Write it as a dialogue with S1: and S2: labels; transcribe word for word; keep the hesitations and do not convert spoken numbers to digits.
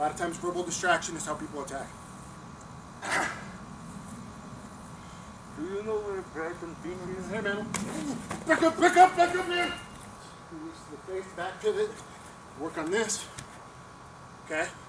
S1: A lot of times verbal distraction is how people attack.
S2: Do you know where Brighton Beach is?
S1: Hey man, back up, back up, back up man! Release the face, back pivot, work on this, okay?